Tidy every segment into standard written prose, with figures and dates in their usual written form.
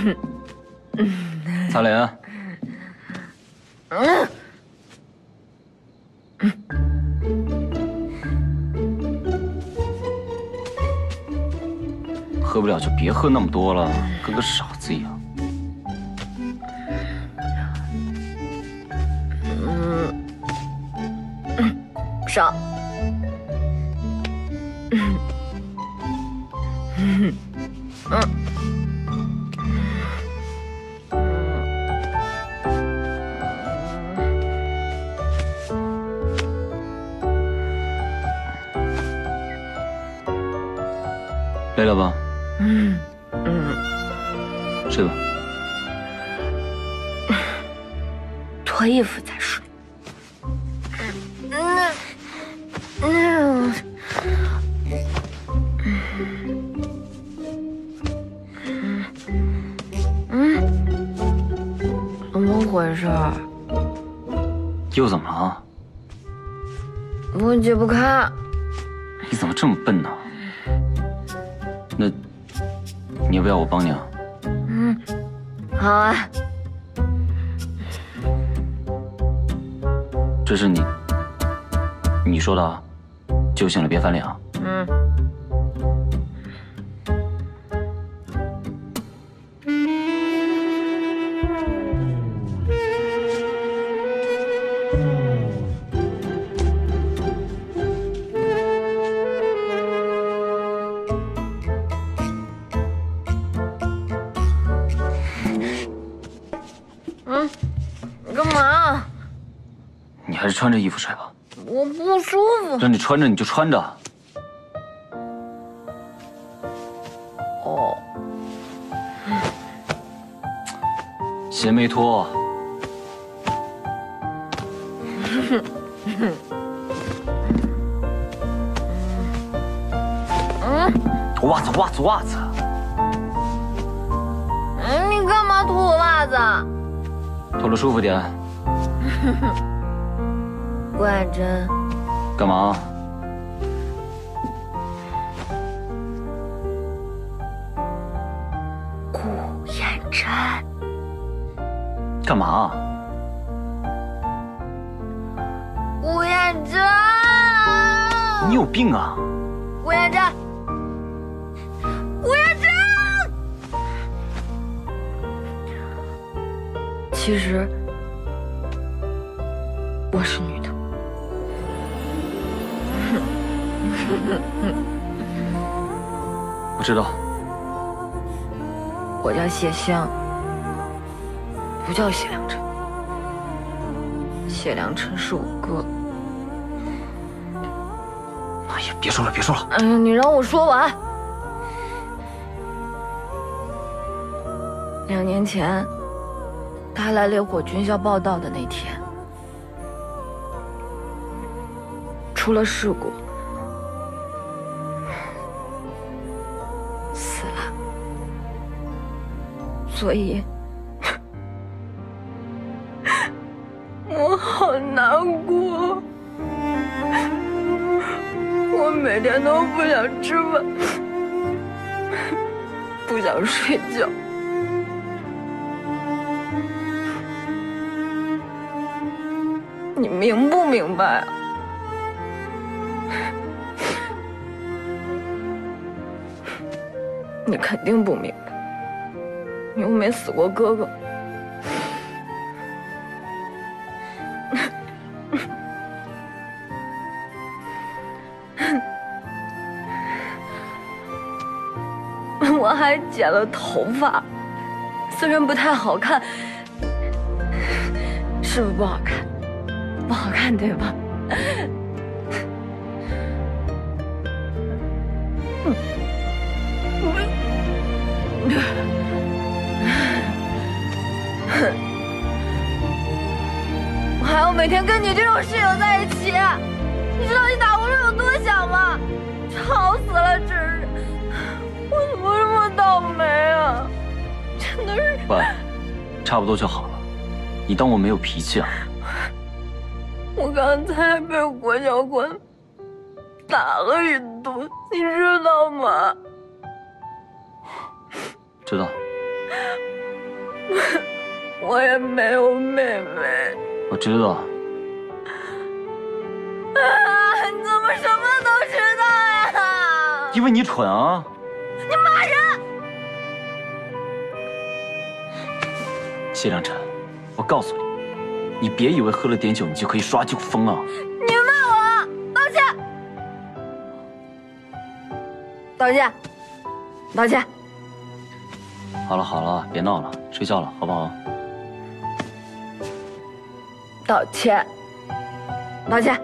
擦脸。喝不了就别喝那么多了，跟个傻子一样。 少。 累了吧？睡吧。 脱衣服再睡。怎么回事？ 又怎么了？ 我解不开。 你怎么这么笨呢？那，你要不要我帮你啊？ 好啊。 这是你说的啊，酒醒了别翻脸啊。 你干嘛？ 你还是穿着衣服睡吧。 我不舒服。 让你穿着你就穿着。 哦。 鞋没脱。袜子。 你干嘛脱我袜子？ 脱了舒服点。 顾胭真。 干嘛？ 顾胭真。 干嘛？ 顾胭真。 你有病啊！ 顾胭真。顾胭真。其实我是女的。 我知道。 我叫谢香，不叫谢良辰。谢良辰是我哥。 哎呀，别说了。 你让我说完。2年前，他来烈火军校报道的那天，出了事故，死了。所以，我好难过。我每天都不想吃饭，不想睡觉。你明不明白啊？你肯定不明白，你又没死过哥哥。我还剪了头发，虽然不太好看，是不是不好看？不好看对吧？我还要每天跟你这种室友在一起，你知道你打呼噜有多响吗？吵死了，真是！我怎么这么倒霉啊？真的是。 喂，差不多就好了，你当我没有脾气啊？ 我刚才被郭教官打了一顿，你知道吗？ 知道。 我也没有妹妹。 我知道。 啊！你怎么什么都知道呀？ 因为你蠢啊！ 你骂人！ 谢良辰，我告诉你，你别以为喝了点酒你就可以耍酒疯啊！ 你骂我了，道歉！道歉！道歉！ 好了好了，别闹了，睡觉了，好不好？ 道歉！道歉！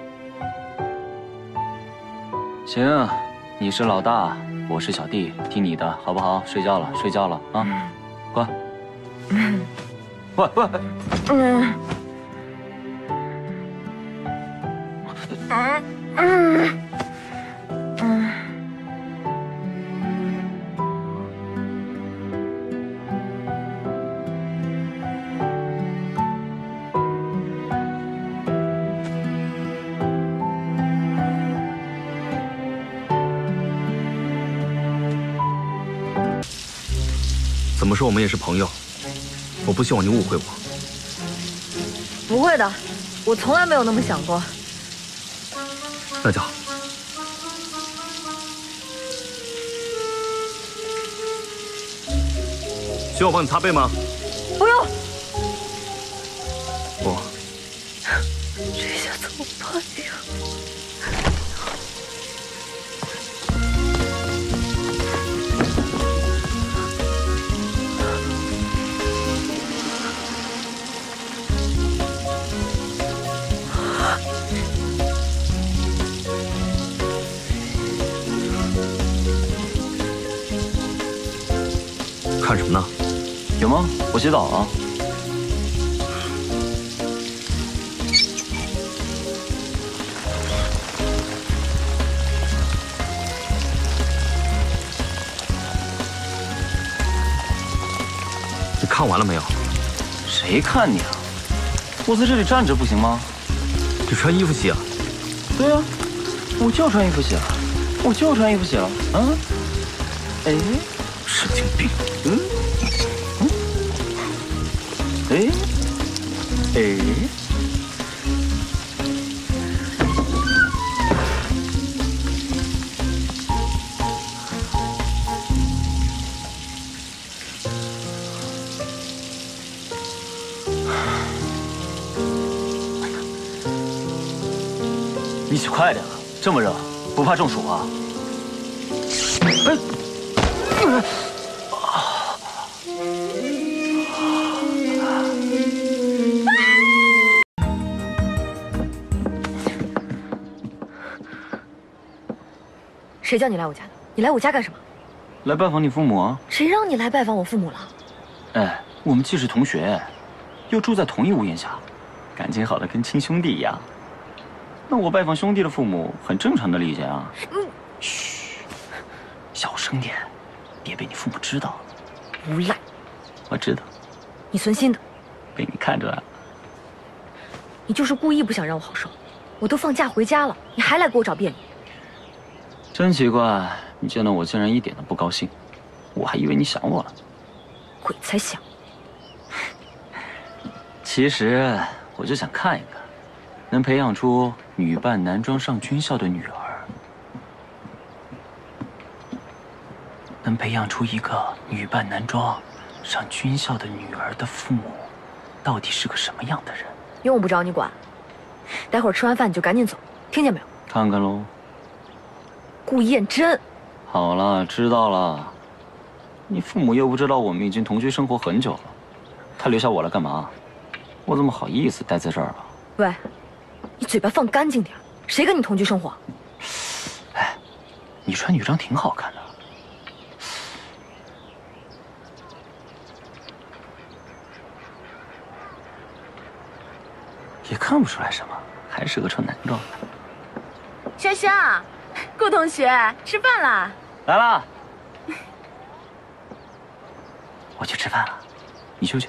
行，你是老大，我是小弟，听你的，好不好？睡觉了，睡觉了啊！乖。喂喂。 怎么说我们也是朋友，我不希望你误会我。 不会的，我从来没有那么想过。 那就好。需要我帮你擦背吗？ 不用。 我这下怎么办呀？ 看什么呢？ 有吗？我洗澡了。 你看完了没有？ 谁看你啊？我在这里站着不行吗？ 你穿衣服洗啊？ 对啊，我就穿衣服洗了，我就穿衣服洗了。啊？哎， 神经病！ 哎，哎，你洗快点，这么热，不怕中暑啊？哎。 谁叫你来我家的？你来我家干什么？ 来拜访你父母啊？ 谁让你来拜访我父母了？ 哎，我们既是同学，又住在同一屋檐下，感情好的跟亲兄弟一样。那我拜访兄弟的父母，很正常的理解啊。嘘，小声点，别被你父母知道。 无赖！ 我知道， 你存心的。 被你看出来了。 你就是故意不想让我好受。我都放假回家了，你还来给我找别扭。 真奇怪，你见到我竟然一点都不高兴，我还以为你想我了。 鬼才想！ 其实我就想看一看，能培养出女扮男装上军校的女儿，能培养出一个女扮男装上军校的女儿的父母，到底是个什么样的人？ 用我不着你管。待会儿吃完饭你就赶紧走，听见没有？ 看看喽。 顾燕真。 好了，知道了。你父母又不知道我们已经同居生活很久了，他留下我来干嘛？我怎么好意思待在这儿啊？ 喂，你嘴巴放干净点，谁跟你同居生活？ 哎，你穿女装挺好看的。也看不出来什么，还是个穿男装。 香香，顾同学，吃饭啦！ 来啦！我去吃饭了，你去不去？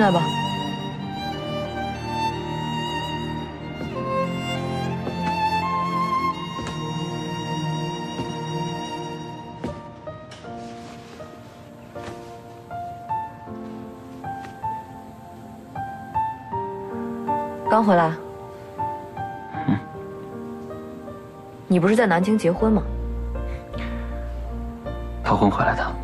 来吧。刚回来。 嗯。 你不是在南京结婚吗？ 逃婚回来的。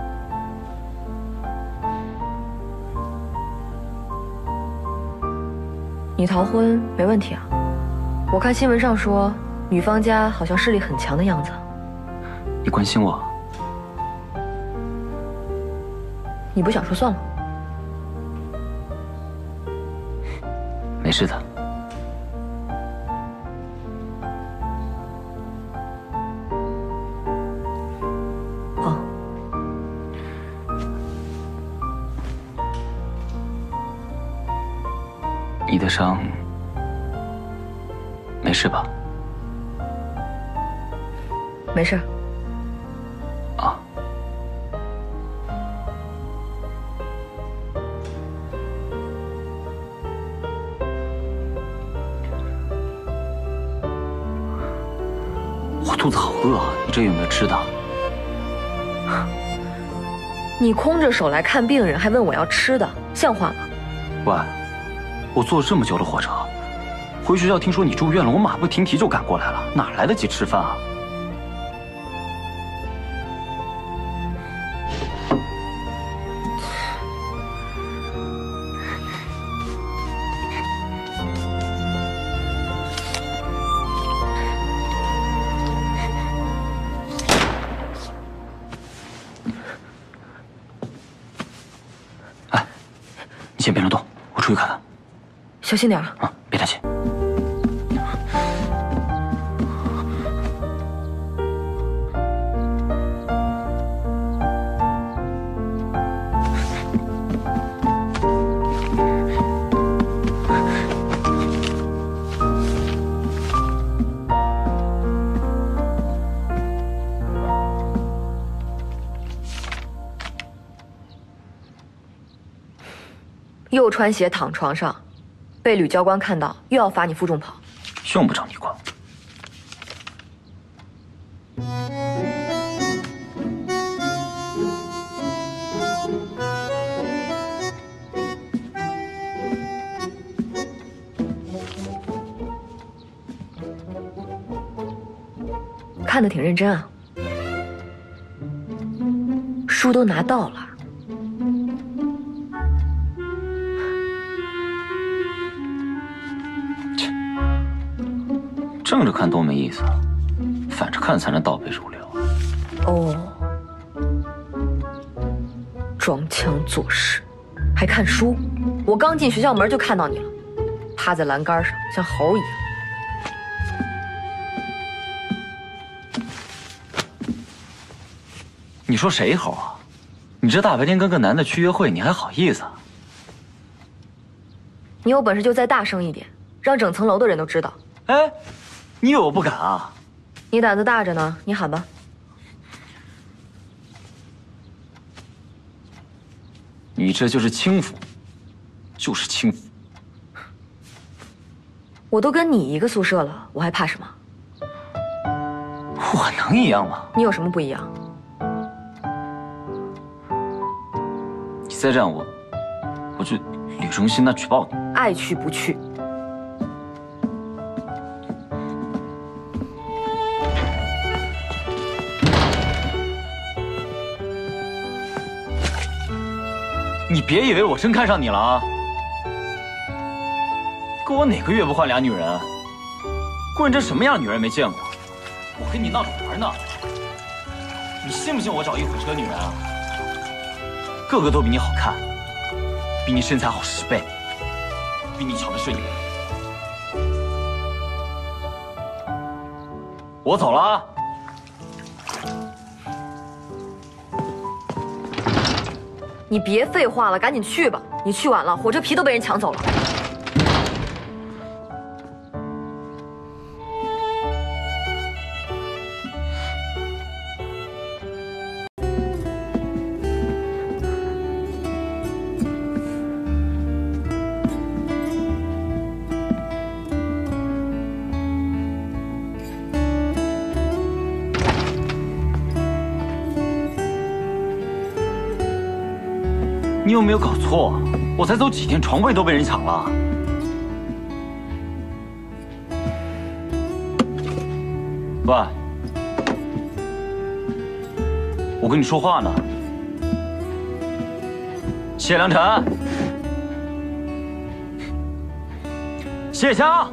你逃婚没问题啊？我看新闻上说，女方家好像势力很强的样子。 你关心我？ 你不想说算了。 没事的。 好。 你的伤没事吧？ 没事。 啊。我肚子好饿啊，你这有没有吃的？ 你空着手来看病人，还问我要吃的，像话吗？ 喂，我坐了这么久的火车，回学校听说你住院了，我马不停蹄就赶过来了，哪来得及吃饭啊？哎，你先别乱动，我出去看看。 小心点啊！ 啊，别担心。 又穿鞋躺床上，被吕教官看到，又要罚你负重跑。 用不着你管。 看得挺认真啊，书都拿到了。 正着看多没意思，反着看才能倒背如流。 哦，装腔作势，还看书。我刚进学校门就看到你了，趴在栏杆上像猴一样。 你说谁猴啊？你这大白天跟个男的去约会，你还好意思啊？ 你有本事就再大声一点，让整层楼的人都知道。 哎，你以为我不敢啊？ 你胆子大着呢，你喊吧。 你这就是轻浮，就是轻浮。 我都跟你一个宿舍了，我还怕什么？ 我能一样吗？ 你有什么不一样？ 你再这样，我去旅中心那举报你。 爱去不去。 你别以为我真看上你了啊！哥，我哪个月不换俩女人？顾认真什么样的女人没见过？我跟你闹着玩呢。你信不信我找一火车女人啊？个个都比你好看，比你身材好10倍，比你瞧得顺眼。我走了啊！ 你别废话了，赶紧去吧。你去晚了，火车皮都被人抢走了。 你有没有搞错？我才走几天，床位都被人抢了。喂，我跟你说话呢。谢良辰，谢强，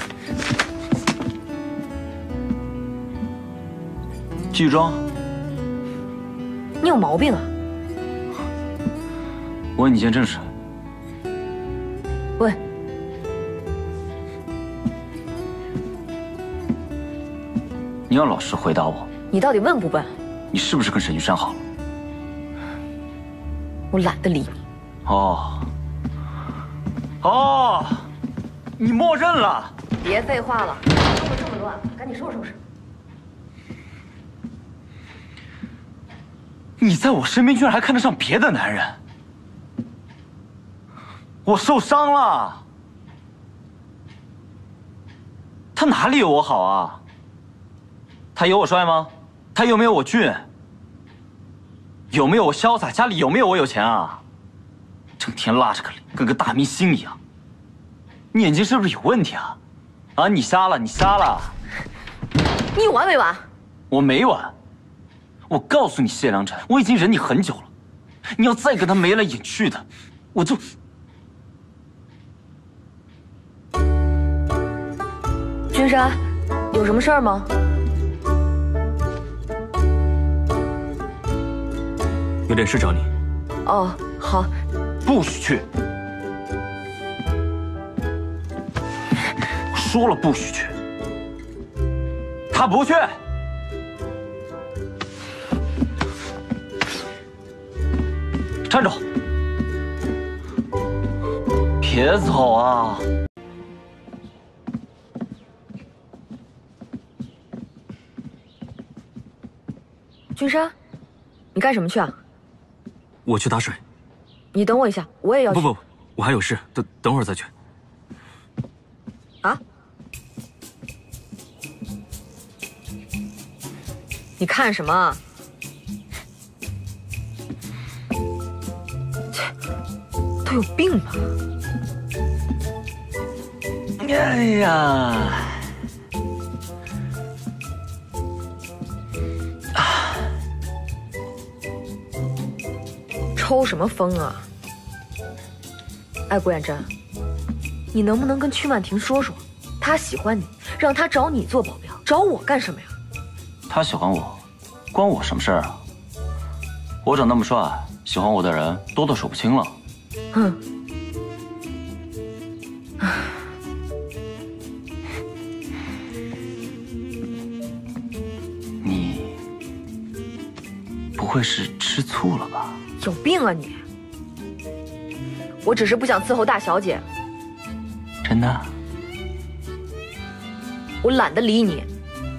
继续装。 你有毛病啊！ 我问你件正事。 问。 你要老实回答我。 你到底问不问？ 你是不是跟沈玉山好了？ 我懒得理你。 哦，你默认了。 别废话了，弄得这么乱，赶紧收拾收拾。 你在我身边居然还看得上别的男人，我受伤了。他哪里有我好啊？他有我帅吗？他有没有我俊？有没有我潇洒？家里有没有我有钱啊？整天拉着个脸，跟个大明星一样。你眼睛是不是有问题啊？啊，你瞎了，你瞎了！ 你有完没完？ 我没完。我告诉你，谢良辰，我已经忍你很久了。你要再跟他眉来眼去的，我就…… 君山，有什么事儿吗？ 有点事找你。 哦，好。 不许去！我说了不许去。他不去。站住！别走啊！ 君山，你干什么去啊？ 我去打水。 你等我一下，我也要去。 不，我还有事，等会儿再去。 啊？你看什么？切，都有病吧？ 哎呀！ 抽什么风啊！哎，顾远真，你能不能跟曲婉婷说说，她喜欢你，让她找你做保镖，找我干什么呀？ 他喜欢我，关我什么事儿啊？我长那么帅，喜欢我的人多得数不清了。 哼。 你不会是吃醋了吧？ 有病啊你！我只是不想伺候大小姐。 真的？ 我懒得理你。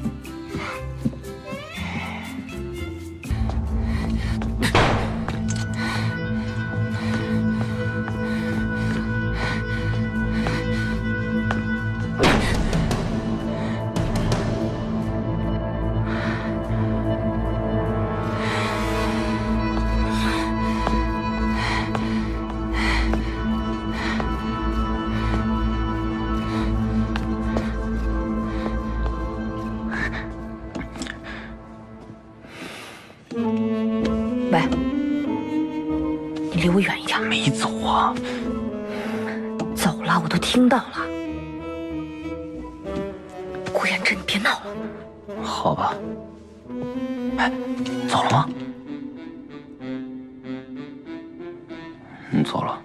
喂，你离我远一点。 没走啊？ 走了，我都听到了。顾妍真，你别闹了。 好吧。哎，走了吗？走了。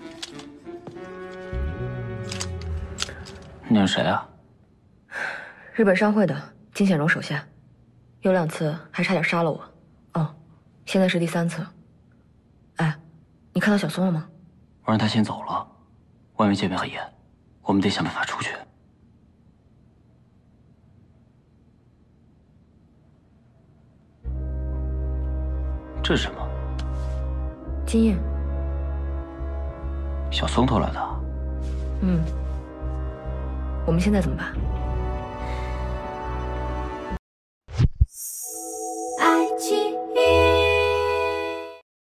你是谁啊？ 日本商会的金显荣手下，有2次还差点杀了我。哦，现在是第3次。哎，你看到小松了吗？ 我让他先走了，外面戒备很严，我们得想办法出去。这是什么？ 金印。 小松偷来的。 我们现在怎么办？